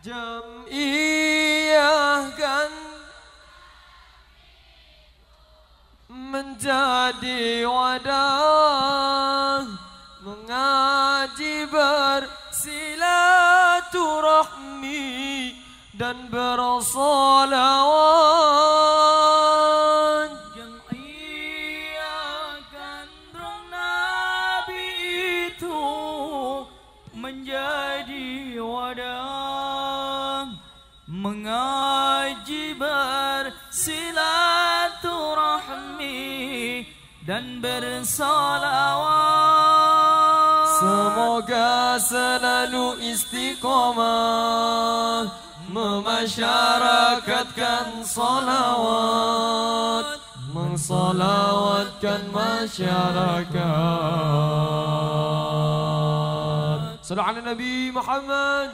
Jam'iyah kan menjadi wadah mengaji bersilaturahmi dan bersolawat. Jam'iyah gandrung Nabi itu menjadi wadah mengaji bersilaturahmi dan bersolawat. Semoga selalu istiqomah memasyarakatkan salawat, mensolawatkan masyarakat. Sallu ala Nabi Muhammad.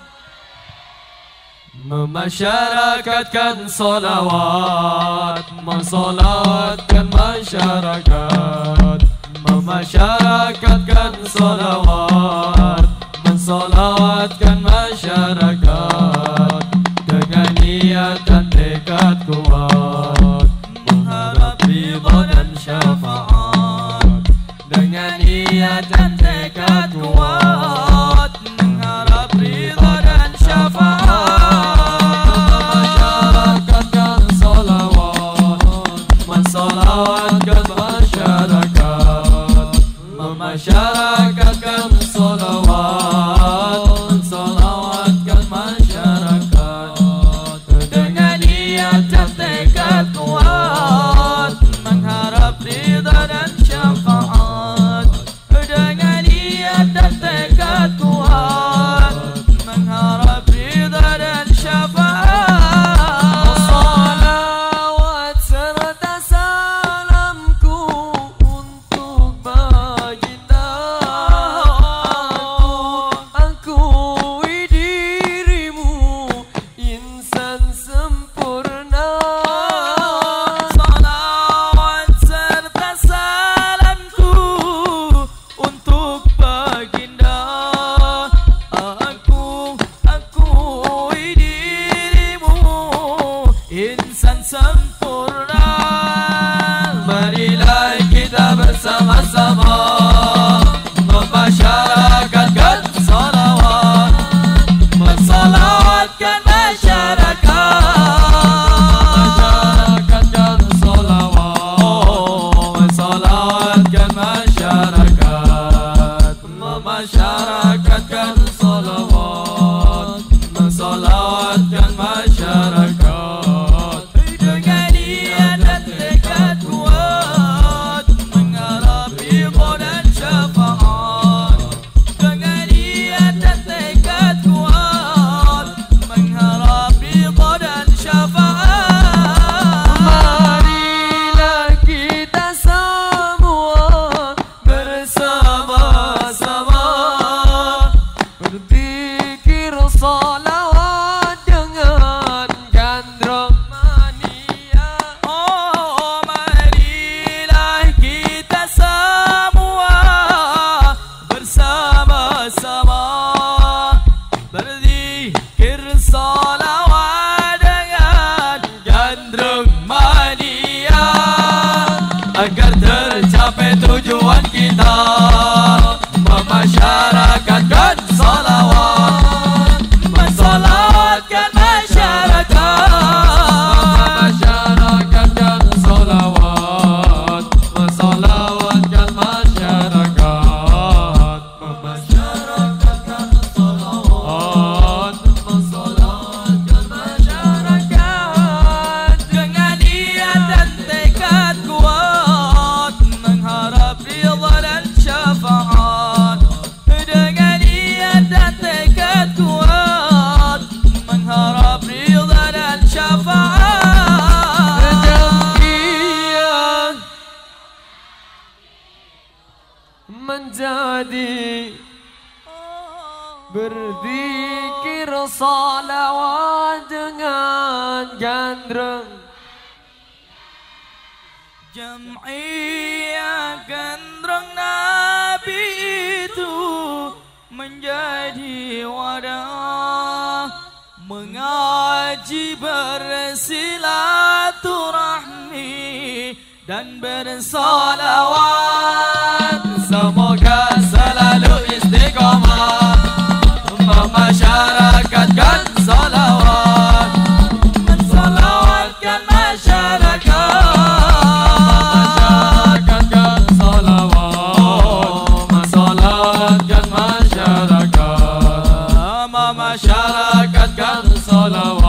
Memasyarakatkan salawat, mensolawatkan masyarakat, memasyarakatkan salawat, mensolawatkan masyarakat dengan niat dan tekad kuat mengharap ridha dan syafaat. Dengan niat dan tekad kuat mengharap ridha dan syafaat. Memasyarakatkan salawat, mensolawatkan masyarakat, memasyarakatkan salawat, mensolawatkan masyarakat dengan niat dan tekad kuat mengharap ridha dan syafaat. Dengan niat dan tekad kuat mengharap ridha dan syafaat. Salawat serta salamku untuk baginda. Akui dirimu insan sempurna. Salawat serta salamku untuk baginda. Akui dirimu insan sempurna. Marilah kita bersama-sama memasyarakatkan salawat, mensolawatkan masyarakat, memasyarakatkan salawat, mensolawatkan masyarakat, memasyarakatkan salawat, mensolawatkan masyarakat Dengan niat dan tekad kuat mengharap ridha dan syafaat. Dengan niat dan tekad kuat mengharap ridha dan syafaat. Marilah kita semua bersama-sama berzikir salawat dengan gandrung mania. Oh, marilah kita semua bersama-sama berzikir salawat dengan gandrung mania Agar tercapai tujuan kita memasyarakatkan salawat, mensolawatkan masyarakat. memasyarakatkan salawat, mensolawatkan masyarakat, memasyarakatkan salawat, mensolawatkan masyarakat Dengan niat dan tekad kuat mengharap ridha dan syafaat. Dengan niat dan tekad kuat mengharap ridha dan syafaat. Jam'iyah menjadi berzikir salawat dengan gandrung. Jam'iyah gandrung Nabi itu menjadi wadah mengaji bersilaturahmi dan bersolawat. Semoga selalu istiqomah memasyarakatkan salawat, mensalawatkan masyarakat, Masyarakatkan salawat, masyarakat, memasyarakatkan salawat.